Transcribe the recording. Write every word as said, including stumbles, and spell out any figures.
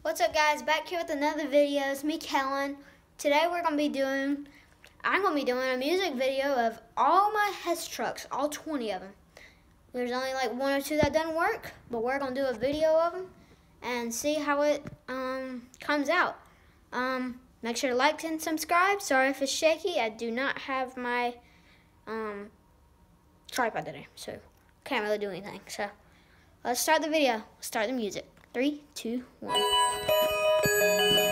What's up, guys? Back here with another video. It's me, Kellen. Today we're gonna be doing, I'm gonna be doing a music video of all my Hess trucks, all twenty of them. There's only like one or two that doesn't work, but we're gonna do a video of them and see how it um, comes out. Um, make sure to like and subscribe. Sorry if it's shaky. I do not have my um, tripod today, so can't really do anything. So let's start the video. Let's start the music. Three, two, one.